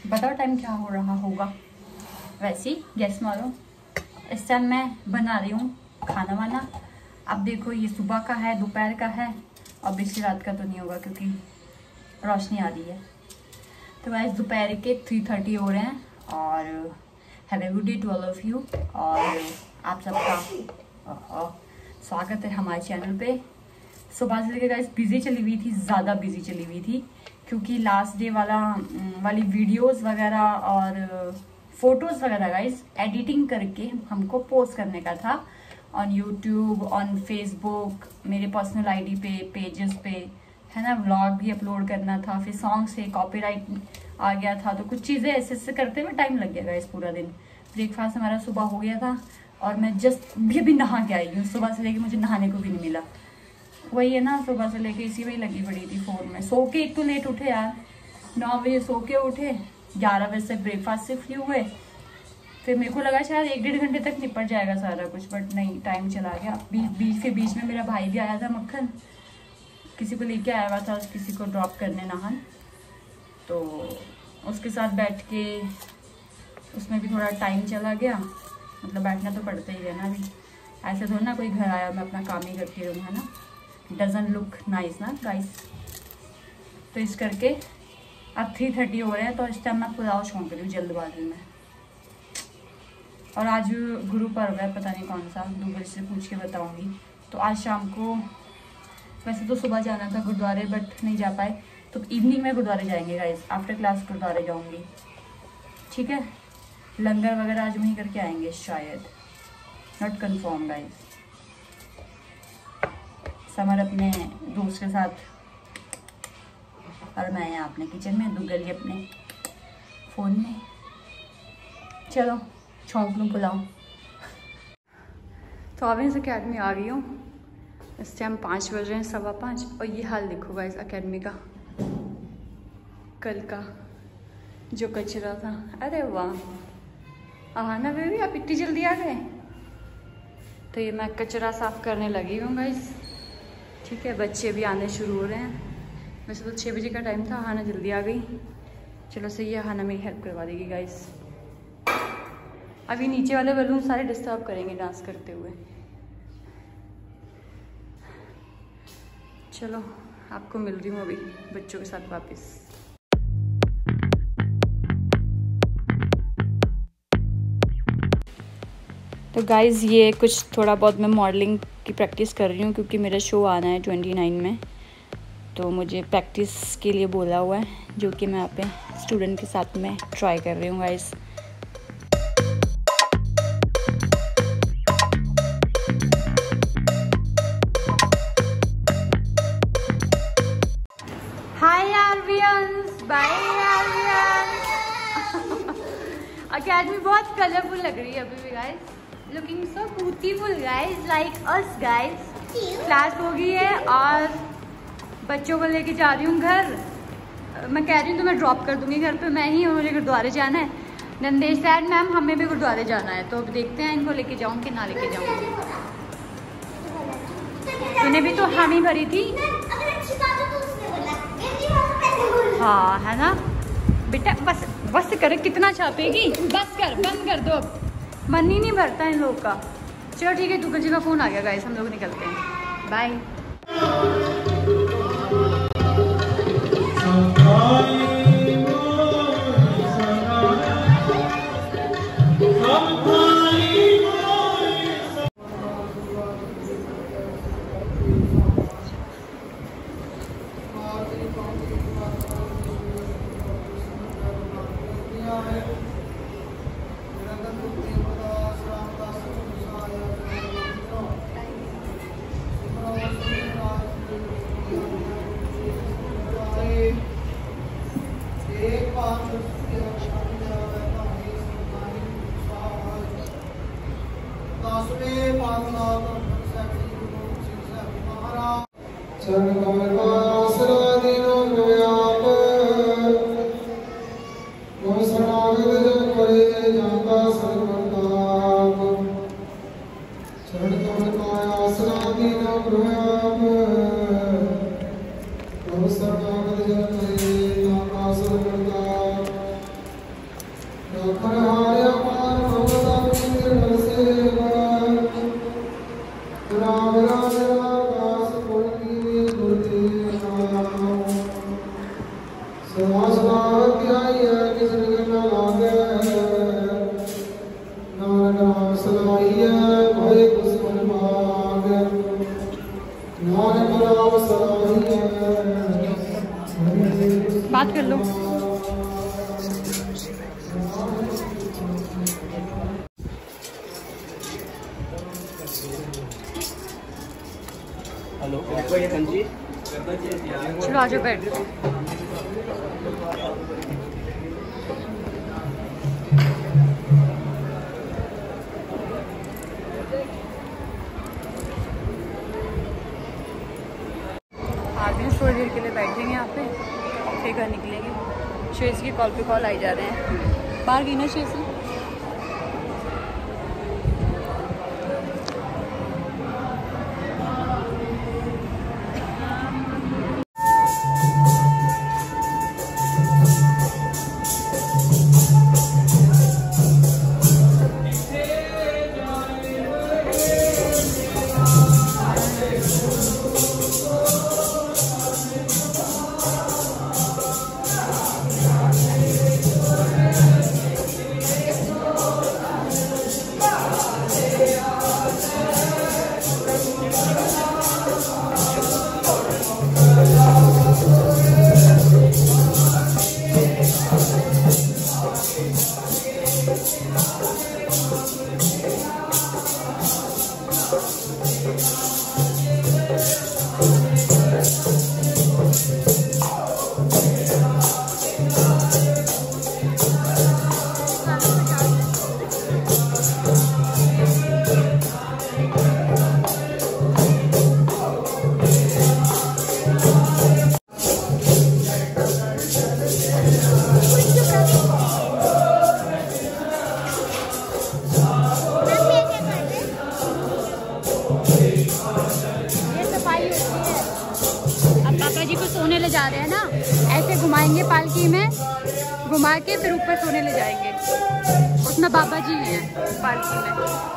बताओ टाइम क्या हो रहा होगा, वैसे ही गैस मारो। इस टाइम मैं बना रही हूँ खाना वाना। अब देखो ये सुबह का है, दोपहर का है, और बेशक रात का तो नहीं होगा क्योंकि रोशनी आ रही है। तो गाइस दोपहर के 3:30 हो रहे हैं और have a good day to all of you. और आप सबका स्वागत है हमारे चैनल पे। सुबह से लेकर गाइस बिजी चली हुई थी, ज़्यादा बिजी चली हुई थी क्योंकि लास्ट डे वाली वीडियोस वगैरह और फोटोज़ वगैरह गाइस एडिटिंग करके हमको पोस्ट करने का था ऑन यूट्यूब, ऑन फेसबुक, मेरे पर्सनल आईडी पे, पेजेस पे, है ना। व्लॉग भी अपलोड करना था, फिर सॉन्ग से कॉपीराइट आ गया था, तो कुछ चीज़ें ऐसे ऐसे करते हुए टाइम लग गया गाइस पूरा दिन। ब्रेकफास्ट हमारा सुबह हो गया था और मैं जस्ट भी नहा के आई हूँ। सुबह से लेके मुझे नहाने को भी नहीं मिला। वही है ना, सुबह से लेके इसी में ही लगी पड़ी थी फ़ोन में। सो के एक तो लेट उठे यार, 9 बजे सो के उठे, 11 बजे से ब्रेकफास्ट से फ्री हुए। फिर मेरे को लगा शायद 1-1.5 घंटे तक निपट जाएगा सारा कुछ, बट नहीं, टाइम चला गया। बीच में मेरा भाई भी आया था, मक्खन किसी को लेके आया हुआ था, किसी को ड्रॉप करने नाहन, तो उसके साथ बैठ के उसमें भी थोड़ा टाइम चला गया। मतलब बैठना तो पड़ता ही है ना, अभी ऐसे थोड़ा ना कोई घर आया मैं अपना काम ही करती रहूँ, है ना। डजन लुक नाइस ना गाइस। तो इस करके अब 3:30 हो रहे हैं, तो इस टाइम मैं पुलाव छोंक रही हूँ जल्दबाजी में। और आज गुरु पर्व है, पता नहीं कौन सा, गूगल से पूछ के बताऊंगी। तो आज शाम को, वैसे तो सुबह जाना था गुरुद्वारे बट नहीं जा पाए, तो इवनिंग में गुरुद्वारे जाएंगे गाइस। आफ्टर क्लास गुरुद्वारे जाऊंगी, ठीक है। लंगर वगैरह आज वहीं करके आएंगे शायद, नॉट कन्फर्म गाइस। समर अपने दोस्त के साथ और मैं यहाँ अपने किचन में, गूगल अपने फ़ोन में। चलो छोंक लूँ पुलाव। तो अवेंस अकेडमी आ गई हूँ। इस टाइम 5 बज रहे हैं, 5:15। और ये हाल देखो गाइस अकेडमी का, कल का जो कचरा था। अरे वाह, हाँ ना बेबी, आप इतनी जल्दी आ गए। तो ये मैं कचरा साफ़ करने लगी हूँ गाइस, ठीक है। बच्चे भी आने शुरू हो रहे हैं। वैसे तो 6 बजे का टाइम था, हाना जल्दी आ गई। चलो सही है, हाना मेरी हेल्प करवा देगी गाइस। अभी नीचे वाले बलून सारे डिस्टर्ब करेंगे डांस करते हुए। चलो आपको मिल रही हूँ अभी बच्चों के साथ वापस। तो गाइज़ ये कुछ थोड़ा बहुत मैं मॉडलिंग की प्रैक्टिस कर रही हूँ क्योंकि मेरा शो आना है 29 में, तो मुझे प्रैक्टिस के लिए बोला हुआ है, जो कि मैं यहाँ पे स्टूडेंट के साथ में ट्राई कर रही हूँ गाइज़। अकेडमी बहुत कलरफुल लग रही है अभी भी guys, looking so beautiful guys, like us guys. Class हो गई है और बच्चों को लेके जा रही हूँ घर। मैं कह रही हूँ तो मैं ड्रॉप कर दूंगी घर पे, मैं ही हूँ, मुझे गुरुद्वारे जाना है। नंदेश सैड मैम हमें भी गुरुद्वारे जाना है, तो अब देखते हैं इनको लेके जाऊँ कि ना लेके जाऊँ। तूने भी तो हामी भरी थी, हाँ है ना बेटा। बस कर, कितना छापेगी, बस कर, बंद कर दो, अब मन ही नहीं भरता इन लोग का। चलो ठीक है, गूगल जी का फ़ोन आ गया गाइस, हम लोग निकलते हैं, बाय। Sarva बात कर लो। हेलो जी, चलो आ जाओ बैठ। आदमी थोड़ी देर के लिए बैठेंगे यहाँ पे, फिर घर निकलेंगे। शेष की कॉल पे कॉल आई जा रहे हैं। बाहर गई ना शेष? सोने ले जा रहे हैं ना, ऐसे घुमाएंगे पालकी में, घुमा के फिर ऊपर सोने ले जाएंगे। उसमें बाबा जी हैं पालकी में।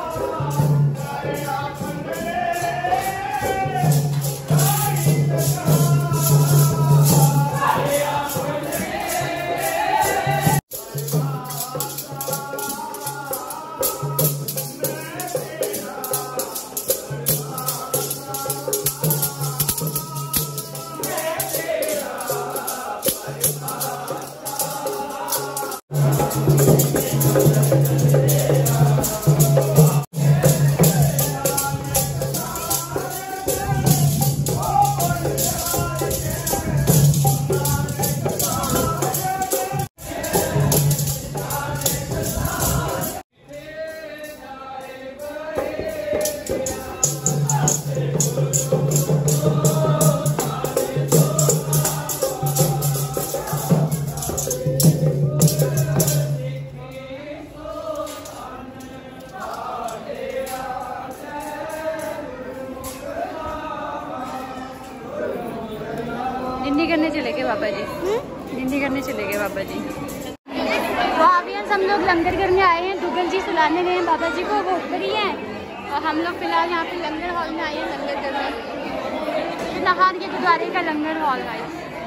निंदी करने चले गए बाबा जी, निंदी करने चले गए बाबा जी। तो अभी हम लोग लंगर करने आए हैं, दुगल जी सुलाने गए हैं बाबा जी को, वो ऊपर ही हैं। और हम लोग फिलहाल यहाँ पे लंगर हॉल में आए हैं लंगर करने। लाहौर के गुरुद्वारे का लंगर हॉल है,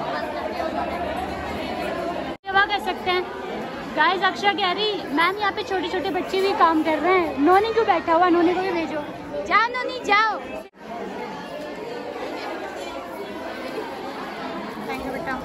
सेवा कर सकते हैं। गाइस अक्षरा कह रही मैम यहाँ पे छोटे छोटे बच्चे भी काम कर रहे हैं। नोनी क्यों बैठा हुआ, नोनी को भी भेजो। जाओ नोनी जाओ। थैंक यू बेटा।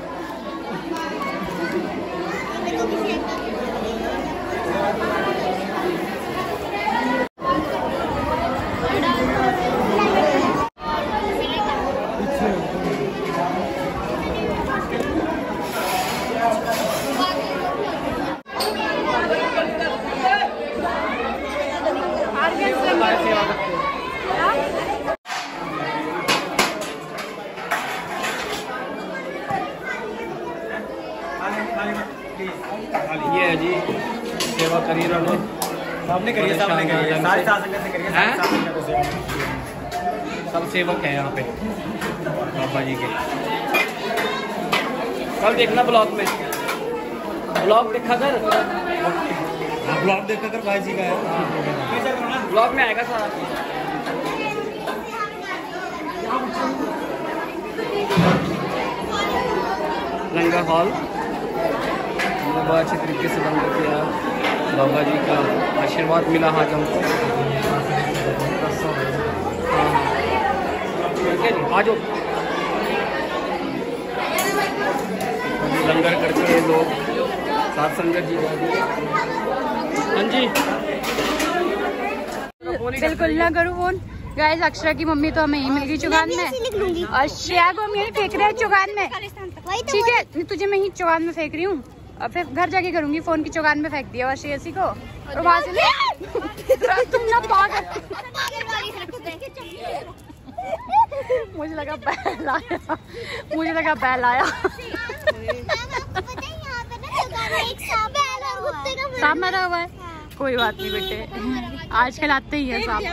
ये है जी, सेवा करिए रहो, सामने करिए, सामने करिए, सारे संगत से करिए, सब सेवक है यहाँ पे बाबा जी के। कल देखना ब्लॉग में, ब्लॉग देखा कर, ब्लॉग देखा कर भाई जी का है, ब्लॉग में आएगा सारा। लंगर हॉल बहुत अच्छे तरीके से लंगर किया। बाबा जी का आशीर्वाद मिला आज हमको। ठीक है जी, आ जाओ। लंगर करके लोग साथ संगत जी। हाँ जी, बिल्कुल ना करूँ फोन। गाइस, अक्षरा की मम्मी तो हमें ही मिल गई चुगान में, और श्रेया को हम यही फेंक रहे हैं चुगान में। ठीक है, तुझे मैं ही चुगान में फेंक रही हूँ, और फिर घर जाके करूंगी। फोन की चुगान में फेंक दिया और श्रेयसी को, और वहां से तुम ना पागल। मुझे लगा बैल आया, मुझे लगा बैल आया। सांप मरा हुआ है, कोई बात नहीं बेटे, आजकल आते ही है सांप।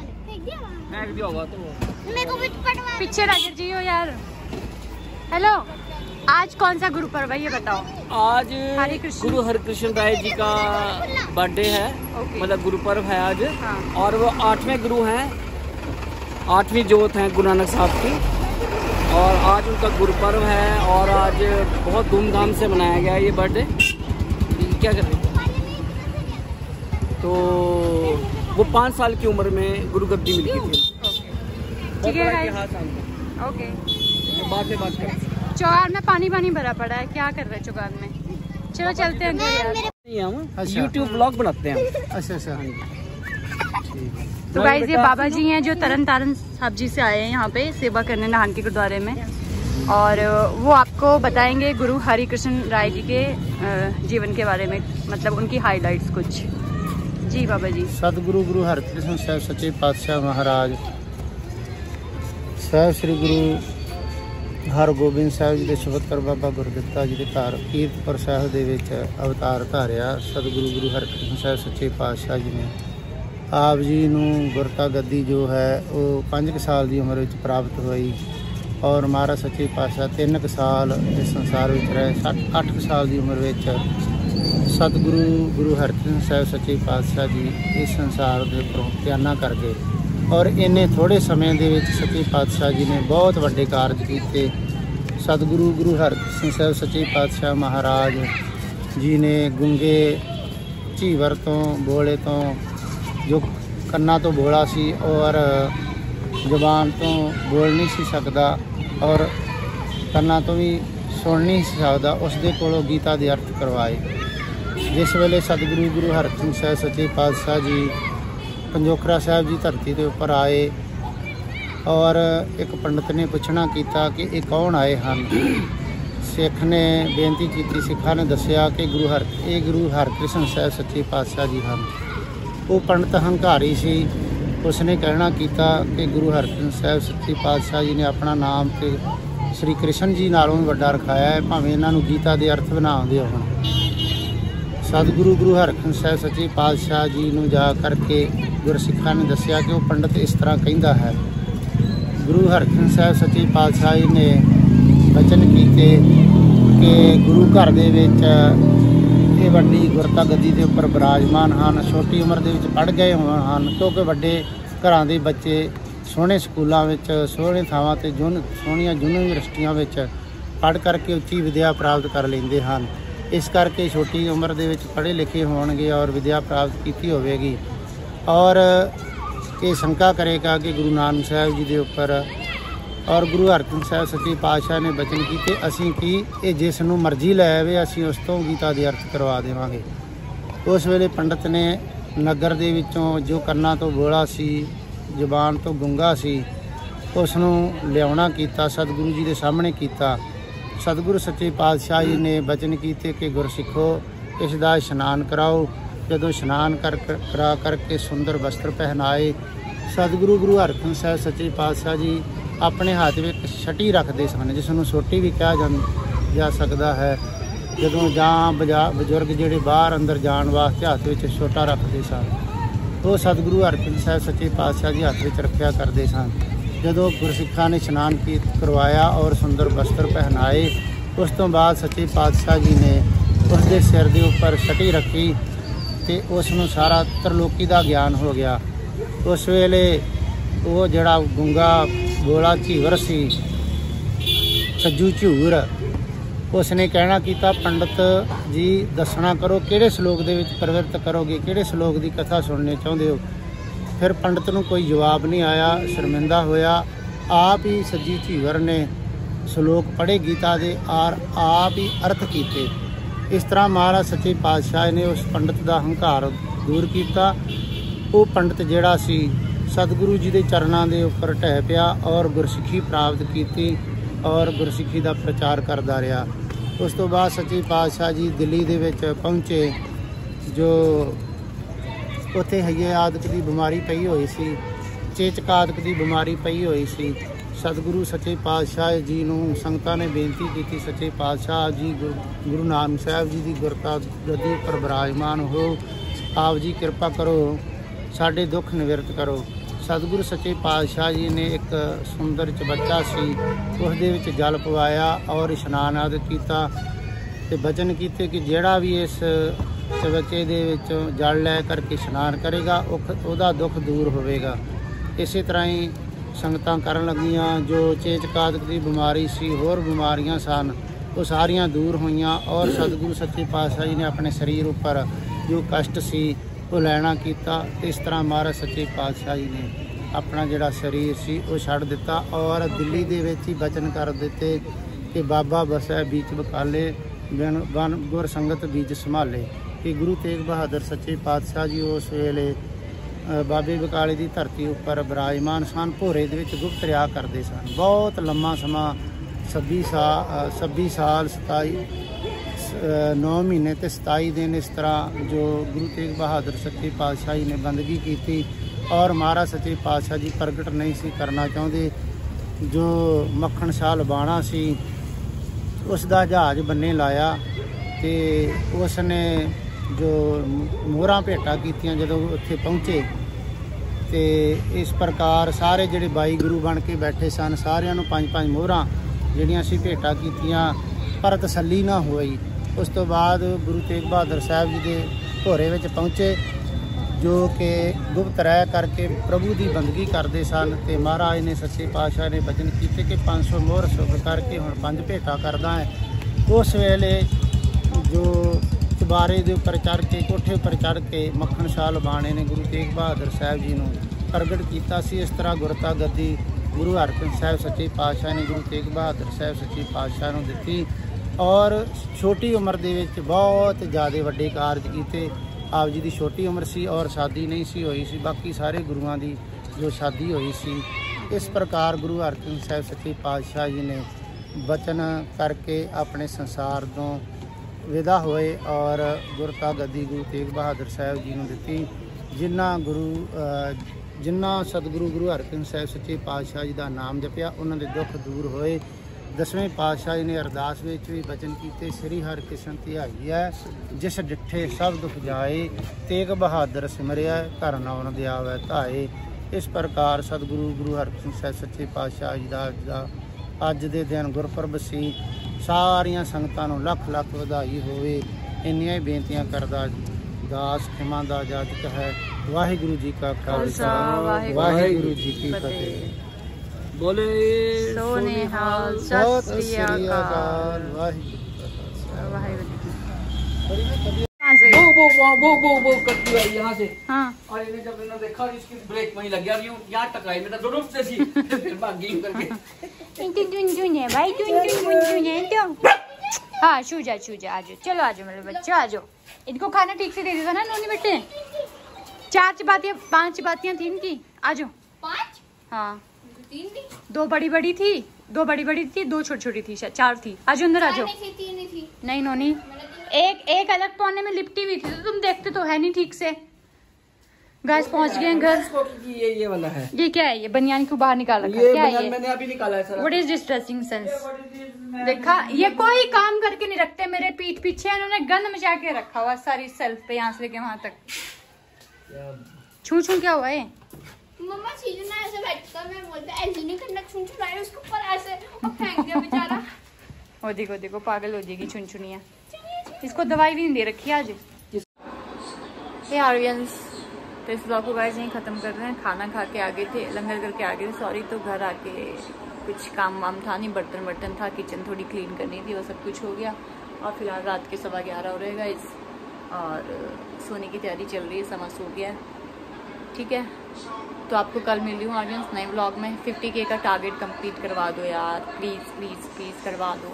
पीछे ना गिर जाइयो यार। हेलो, आज कौन सा गुरु पर्व है ये बताओ? आज गुरु हरकृष्ण राय जी का बर्थडे है, मतलब गुरु पर्व है आज। हाँ। और वो 8वें गुरु हैं, 8वीं जोत हैं गुरु नानक साहब की, और आज उनका गुरु पर्व है। और आज बहुत धूमधाम से मनाया गया ये बर्थडे। क्या कर रहे हैं? तो वो 5 साल की उम्र में गुरु गद्दी मिली थी। ठीक है, ओके, बाद में बात करें। चौगान में पानी भरा पड़ा है, क्या कर रहे हैं चौगान में? चलो चलते हैं यार। हम YouTube ब्लॉग बनाते हैं। अच्छा। तो गाइस, ये बाबा जी हैं जो तरन तारण साहब जी से आए हैं यहाँ पे सेवा करने नाहन के गुरुद्वारे में, और वो आपको बताएंगे गुरु हरिकृष्ण राय जी के जीवन के बारे में, मतलब उनकी हाइलाइट्स कुछ। जी बाबा जी। सतगुरु गुरु हरकृष्ण साहब सच्चे पातशाह महाराज ਸਾਹਿਬ ਸ੍ਰੀ ਗੁਰੂ ਹਰਗੋਬਿੰਦ ਸਾਹਿਬ ਜੀ ਦੇ ਸ਼ਬਦਕਰ ਬਾਬਾ ਗੁਰਦਿੱਤਾ ਜੀ ਦੇ ਘਰ ਕੀਰਤਪੁਰ ਸਾਹਿਬ ਦੇ ਵਿੱਚ ਅਵਤਾਰ ਧਾਰਿਆ ਸਤਿਗੁਰੂ ਗੁਰੂ ਹਰਕ੍ਰਿਸ਼ਨ ਸਾਹਿਬ ਸੱਚੇ ਪਾਤਸ਼ਾਹ ਜੀ ਨੇ ਆਪ ਜੀ ਨੂੰ ਗੁਰਤਾ ਗੱਦੀ ਜੋ ਹੈ ਉਹ 5 ਸਾਲ ਦੀ ਉਮਰ ਵਿੱਚ ਪ੍ਰਾਪਤ ਹੋਈ, ਔਰ ਮਹਾਰਾਜ ਸੱਚੇ ਪਾਤਸ਼ਾਹ 3 ਸਾਲ ਇਸ ਸੰਸਾਰ ਵਿੱਚ ਰਹੇ। 8 ਸਾਲ ਦੀ ਉਮਰ ਵਿੱਚ ਸਤਿਗੁਰੂ ਗੁਰੂ ਹਰਕ੍ਰਿਸ਼ਨ ਸਾਹਿਬ ਸੱਚੇ ਪਾਤਸ਼ਾਹ ਜੀ ਇਸ ਸੰਸਾਰ ਦੇ ਉੱਪਰੋਂ ਧਿਆਨਾ ਕਰ ਗਏ, ਔਰ ਇੰਨੇ ਥੋੜ੍ਹੇ ਸਮੇਂ ਦੇ ਵਿੱਚ ਸੱਚੇ ਪਾਤਸ਼ਾਹ ਜੀ ਨੇ ਬਹੁਤ ਵੱਡੇ ਕਾਰਜ ਕੀਤੇ। ਸਤਿਗੁਰੂ ਗੁਰੂ ਹਰਕ੍ਰਿਸ਼ਨ ਸਾਹਿਬ ਸੱਚੇ ਪਾਤਸ਼ਾਹ ਮਹਾਰਾਜ ਜੀ ਨੇ ਗੁੰਗੇ ਝੀਵਰ ਤੋਂ ਬੋਲੇ ਤੋਂ ਜੋ ਕੰਨਾਂ ਤੋਂ ਬੋਲਾ ਸੀ ਔਰ ਜ਼ੁਬਾਨ ਤੋਂ ਬੋਲ ਨਹੀਂ ਸੀ ਸਕਦਾ ਔਰ ਕੰਨਾਂ ਤੋਂ ਵੀ ਸੁਣ ਨਹੀਂ ਸੀ ਸਕਦਾ, ਉਸ ਦੇ ਕੋਲੋਂ ਗੀਤਾ ਦੇ ਅਰਥ ਕਰਵਾਏ। ਜਿਸ ਵੇਲੇ ਸਤਿਗੁਰੂ ਗੁਰੂ ਹਰਕ੍ਰਿਸ਼ਨ ਸਾਹਿਬ ਸੱਚੇ ਪਾਤਸ਼ਾਹ ਜੀ पंजोखरा साहब जी धरती के उपर आए, और एक पंडित ने पुछना किया कि ये कौन आए हैं। सिख ने बेनती की, सिखा ने दसिया कि गुरु हरकृष्ण साहब सच्चे पातशाह जी हैं। वो पंडित हंकारी सी, उसने कहना किया कि गुरु हरकृष्ण साहब सच्चे पातशाह जी ने अपना नाम तो श्री कृष्ण जी नालों वड्डा रखाया है, भावें इन्हों गीता के अर्थ बनाते हो। सतगुरु गुरु हरकृष्ण साहब सच्चे पातशाह जी नूं जा करके गुरसिखा ने दसिया कि वो पंडित इस तरह कहता है। गुरु हरकृष्ण साहब सच्चे पातशाह जी ने वचन किए कि गुरु घर दे विच ये वड्डी गुरता गद्दी के उपर विराजमान हैं, छोटी उम्र के पढ़ गए हैं, क्योंकि वड्डे घरां दे बच्चे सोहणे स्कूलों में सोहणे थावां ते सोहणियां यूनीवर्सिटियां में पढ़ करके उच्ची विद्या प्राप्त कर लेंदे हैं। इस करके छोटी उम्र दे विच पढ़े लिखे होणगे और विद्या प्राप्त की होवेगी, और ये शंका करेगा कि गुरु नानक साहब जी के उपर और गुरु हरकृष्ण साहब सच्चे पातशाह ने बचन किए, असीं कि ये जिस नूं मर्जी लै आवे असीं उस तों गीता दे अर्थ करवा देवांगे। उस वेले पंडित ने नगर दे विचों जो कन्नां तो बोला सी, जुबान तो गुंगा सी, उस नूं लियाउणा कीता, सतगुरु जी के सामने कीता। सतगुरु सच्चे पातशाह जी ने बचन किए कि गुरसिखो इसका इशनान कराओ। जदों इशनान करा करके सुंदर वस्त्र पहनाए, सतगुरु गुरु हरकृष्ण साहब सच्चे पातशाह जी अपने हाथ में एक छटी रखते सन, जिसनों सोटी भी कहा जा सकता है। जदों बजुर्ग जोड़े बाहर अंदर जाने वास्ते हाथ में छोटा रखते सन, वो सतगुरु हरकृष्ण साहब सच्चे पातशाह जी हाथ में रखा करते सन। जदों गुरसिखा ने इशनान करवाया और सुंदर वस्त्र पहनाए, उस तो बाद सच्चे पातशाह जी ने उसके सिर के उपर छटी रखी तो उसनों सारा त्रिलोकी का ज्ञान हो गया। उस वेले वो जड़ा गुंगा बोला झीवर सी, सज्जू झूर, उसने कहना कीता पंडित जी दसना करो किहड़े श्लोक दे विच प्रवृत्त करोगे, किहड़े श्लोक की कथा सुनने चाहुंदे हो। फिर पंडित नूं कोई जवाब नहीं आया, शर्मिंदा होया। आप ही सज्जी झीवर ने श्लोक पढ़े गीता दे और आप ही अर्थ कीते। इस तरह महाराज सच्चे पातशाह ने उस पंडित का हंकार दूर किया। वो पंडित जिहड़ा सी सतगुरु जी के चरणों के उपर ढह पिया और गुरसिੱਖੀ प्राप्त की और गुरसिੱਖੀ का प्रचार करता रहा। उस तो बाद सच्चे पातशाह जी दिल्ली दे विच पहुँचे, जो उत्थे हइये आदत की बीमारी पई हुई सी, चेचक आदत की बीमारी पई हुई सी। सतगुरु सच्चे पातशाह जी नूं संगतां ने बेनती की, सच्चे पातशाह जी गुरु नानक साहब जी की गुरता गद्दी पर विराजमान हो, आप जी कृपा करो, साडे दुख निवृत्त करो। सतगुरु सच्चे पातशाह जी ने एक सुंदर चबच्चा सी, उस दे विच जल पवाया और इशनान आदि किया ते बचन कीते कि जिहड़ा भी इस चबच्चे दे विच जल लै करके इशनान करेगा उहदा दुख दूर होवेगा। इसी तरह ही संगतां करन लगियां। जो चेचक आदि की बीमारी सी, होर बीमारियां सन, वो सारियां दूर होईयां और सतगुरु सच्चे पातशाह जी ने अपने शरीर उपर जो कष्ट सी वो लैना किया। इस तरह महाराज सच्चे पातशाह जी ने अपना जिहड़ा शरीर सी वो छड्ड दिता और दिल्ली दे विच ही बचन कर दिते कि बाबा बसै बीच बकाले बन गुर संगत बीज संभाले। कि गुरु तेग बहादुर सच्चे पातशाह जी उस वेले बाबे बकाले की धरती उपर विराजमान सन, भोरे दे विच गुप्त रिहा करते सन। बहुत लम्मा समा 26 साल 9 महीने ते 27 दिन इस तरह जो गुरु तेग बहादुर सच्चे पातशाह जी ने बंदगी की और महाराज सच्चे पातशाह जी प्रगट नहीं सी करना चाहते। जो मक्खन शाह लबाणा सी उसका जहाज बन्ने लाया तो उसने जो मोहरां भेटा कीतियां जदों उत्थे पहुँचे तो इस प्रकार सारे जिहड़े 22 गुरु बन के बैठे सन सारियां नूं 5-5 मोहरां जिहड़ियां सी भेटा कीतियां, पर तसल्ली ना होई। उस तो बाद गुरु तेग बहादुर साहब जी के भोरे विच पहुँचे जो कि गुप्त रह करके प्रभु की बंदगी करते सन। तो महाराज ने सच्चे पातशाह ने वचन किए कि 500 मोहर सुख करके हुण 5 भेटा करदा है। उस वेले जो चबारे के उपर चढ़ के कोठे उपर चढ़ के मक्खन शाह लबाणे ने गुरु तेग बहादुर साहब जी नूं प्रगट किया। इस तरह गुरता गद्दी गुरु हरकृष्ण साहब सच्चे पातशाह ने गुरु तेग बहादुर साहब सच्चे पातशाह नूं दित्ती और छोटी उम्र दे विच बहुत ज़्यादा वड्डे कारज कीते। आप जी की छोटी उम्र सी और शादी नहीं सी होई सी, बाकी सारे गुरुआं की जो शादी हुई सी। इस प्रकार गुरु हरकृष्ण साहब सच्चे पातशाह जी ने वचन करके अपने संसार तो विदा होए और गुरता गद्दी गुरु तेग बहादुर साहब जी ने दित्ती। जिन्ना सतगुरु गुरु हरकृष्ण साहब सच्चे पातशाह जी का नाम जपिया उन्हों के दुख दूर होए। 10वें पातशाह जी ने अरदास में भी वचन किए, श्री हरकृष्ण धियाई है जिस डिठे सब दुख जाए, तेग बहादुर सिमरिया घर नाउन दियावै धाए। इस प्रकार सतगुरु गुरु हरकृष्ण साहब सच्चे पातशाह जी का अज के दिन गुरपुरब सी। सारिया संगतां नूं लख लख वधाई होवे। इन्नियां ही बेनतियां करदा दास खिमा दा जाजक है। वाहिगुरु जी का खालसा वाहिगुरु जी की फतेह। बोले सो निहाल सत श्री अकाल वो करती है यहाँ से। हाँ। और इन्हें जब इन्होंने देखा इसकी ब्रेक वहीं लग गया, यहाँ टकराई मेरा दोनों से थी फिर भाग गई करके। भाई तो हाँ शूजा आजो, चलो आजो मेरे बच्चों आजो। इनको खाना ठीक से दे देता ना नोनी बेटे। 5 चपातियाँ थी इनकी, आजो। 5? हाँ 2 बड़ी थी, 2 बड़ी थी, 2 छोटी थी, 4 थी। आजो अंदर आजो। नहीं नोनी एक अलग कोने में लिपटी हुई थी तो तुम देखते तो है नहीं ठीक से। गैस पहुंच गए घर। ये वाला है। ये क्या है? ये बनियान को बाहर निकाल रखा है क्या है? मैंने अभी निकाला है sir. What is this dressing sense? देखा ये कोई काम करके नहीं रखते मेरे पीठ पीछे इन्होंने गंद मचा के रखा हुआ सारी सेल्फ पे, यहाँ से लेके वहां तक। छू क्या हुआ है? मम्मा चीज़ ना ऐसे बैठकर मैं बोलता ऐसे नहीं करना, छुन छुनाए उसके ऊपर ऐसे और फेंक दिया बेचारा। वो देखो पागल हो जाएगी छुनछुनिया। इसको दवाई भी नहीं दे रखी आज। हे आर्यंस तो इस ब्लॉग को गाइस यहीं ख़त्म कर रहे हैं। खाना खा के आगे थे, लंगर करके आगे थे सॉरी, तो घर आके कुछ काम वाम था नहीं, बर्तन था, किचन थोड़ी क्लीन करनी थी, वो सब कुछ हो गया। और फिलहाल रात के 11:15 हो रहे गाइस और सोने की तैयारी चल रही है, समय सो गया है। ठीक है, तो आपको कल मिल रही हूँ ऑडियंस नए व्लॉग में। 50K का टारगेट कंप्लीट करवा दो यार, प्लीज़ प्लीज़ प्लीज़ करवा दो।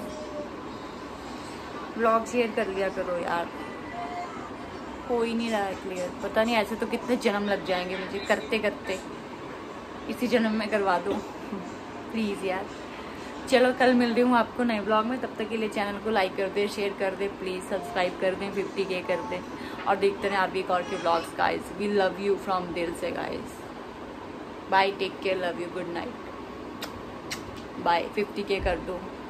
व्लॉग शेयर कर लिया करो यार, हो ही नहीं रहा है क्लियर। पता नहीं ऐसे तो कितने जन्म लग जाएंगे मुझे करते करते, इसी जन्म में करवा दो प्लीज़ यार। चलो कल मिल रही हूँ आपको नए ब्लॉग में, तब तक के लिए चैनल को लाइक कर दे, शेयर कर दे, प्लीज़ सब्सक्राइब कर दें, 50K कर दें और देखते रहें आरबी कौर के blogs guys. We love you from दिल से guys. Bye, take care, love you, good night, bye. 50K कर दो।